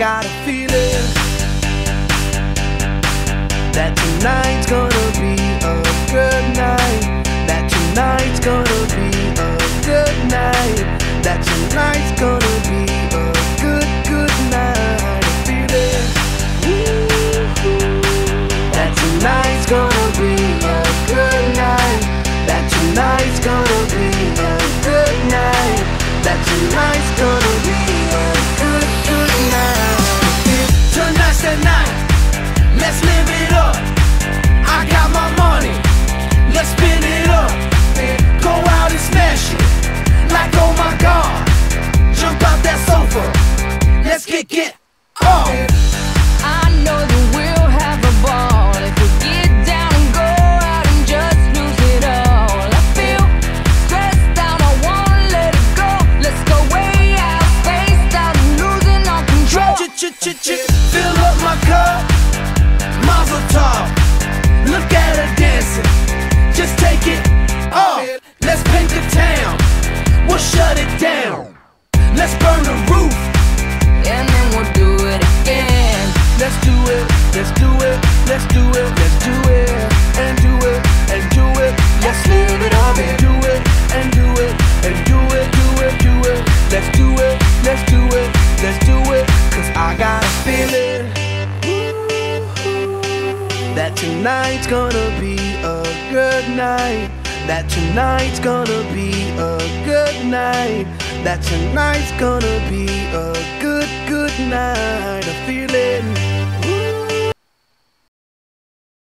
got a feeling that tonight's gonna be a good night. That tonight's gonna be a good night. That tonight's gonna be a good, good night. A feeling that tonight's gonna be a good night. That tonight's gonna be a good night. That tonight's gonna be a good, good night. Tonight's the night, let's live it up. I got my money, let's spin it up. Go out and smash it, like oh my God. Jump out that sofa, let's kick it off. I know that we'll have a ball if we get down and go out and just lose it all. I feel stressed out, I wanna let it go. Let's go way out, spaced out and losing all control. Fill up my cup, mazel tov. Look at her dancing, just take it off. Let's paint the town, we'll shut it down. Let's burn the roof, And then we'll do it again. let's do it, let's do it, let's do it, let's do it, and do it, and do it. Let's live it up and do it, and do it, and do it, do it, do it. Let's do it, let's do it, let's do it. Cause I got a feeling that tonight's gonna be a good night. That tonight's gonna be a good night. That tonight's gonna be a good, good night.